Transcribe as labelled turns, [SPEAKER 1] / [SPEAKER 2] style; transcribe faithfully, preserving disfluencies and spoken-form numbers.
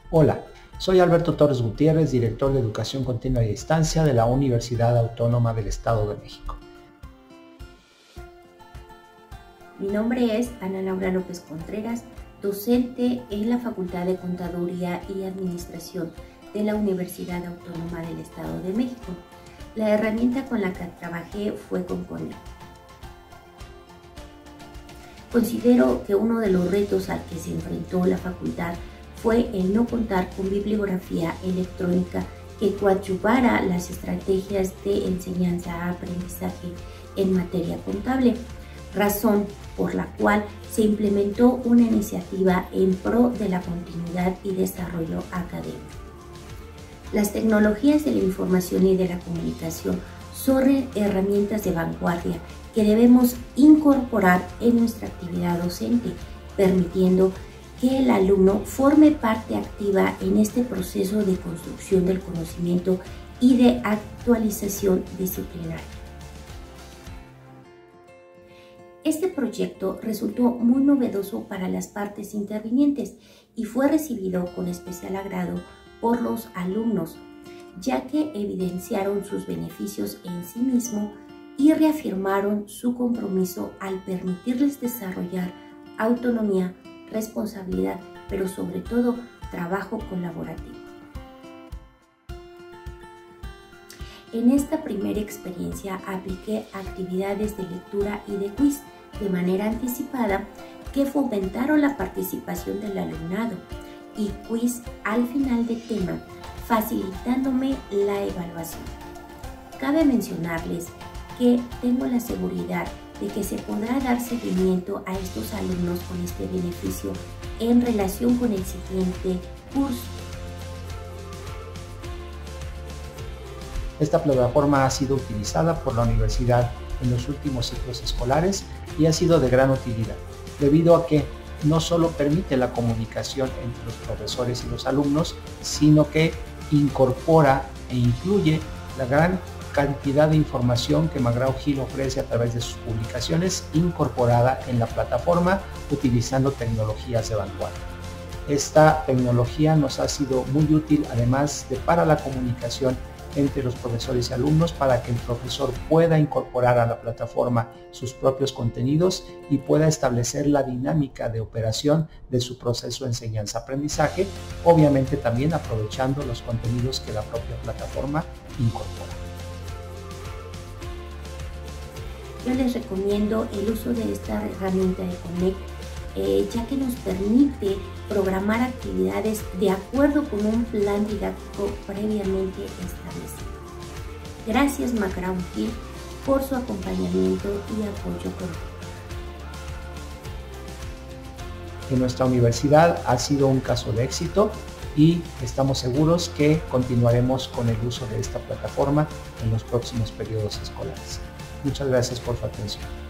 [SPEAKER 1] Hola, soy Alberto Torres Gutiérrez, director de Educación Continua y a Distancia de la Universidad Autónoma del Estado de México.
[SPEAKER 2] Mi nombre es Ana Laura López Contreras, docente en la Facultad de Contaduría y Administración de la Universidad Autónoma del Estado de México. La herramienta con la que trabajé fue Concordia. Considero que uno de los retos al que se enfrentó la facultad fue el no contar con bibliografía electrónica que coadyuvara las estrategias de enseñanza-aprendizaje en materia contable, razón por la cual se implementó una iniciativa en pro de la continuidad y desarrollo académico. Las tecnologías de la información y de la comunicación son herramientas de vanguardia que debemos incorporar en nuestra actividad docente, permitiendo que el alumno forme parte activa en este proceso de construcción del conocimiento y de actualización disciplinaria. Este proyecto resultó muy novedoso para las partes intervinientes y fue recibido con especial agrado por los alumnos, ya que evidenciaron sus beneficios en sí mismo y reafirmaron su compromiso al permitirles desarrollar autonomía, responsabilidad, pero sobre todo trabajo colaborativo. En esta primera experiencia apliqué actividades de lectura y de quiz de manera anticipada que fomentaron la participación del alumnado y quiz al final de tema, facilitándome la evaluación. Cabe mencionarles que tengo la seguridad de que se podrá dar seguimiento a estos alumnos con este beneficio en relación con el siguiente curso.
[SPEAKER 1] Esta plataforma ha sido utilizada por la universidad en los últimos ciclos escolares y ha sido de gran utilidad, debido a que no solo permite la comunicación entre los profesores y los alumnos, sino que incorpora e incluye la gran cantidad de información que McGraw-Hill ofrece a través de sus publicaciones incorporada en la plataforma utilizando tecnologías de vanguardia. Esta tecnología nos ha sido muy útil además de para la comunicación entre los profesores y alumnos para que el profesor pueda incorporar a la plataforma sus propios contenidos y pueda establecer la dinámica de operación de su proceso de enseñanza-aprendizaje, obviamente también aprovechando los contenidos que la propia plataforma incorpora.
[SPEAKER 2] Yo les recomiendo el uso de esta herramienta de Connect, eh, ya que nos permite programar actividades de acuerdo con un plan didáctico previamente establecido. Gracias McGraw-Hill por su acompañamiento y apoyo contigo.
[SPEAKER 1] En nuestra universidad ha sido un caso de éxito y estamos seguros que continuaremos con el uso de esta plataforma en los próximos periodos escolares. Muchas gracias por su atención.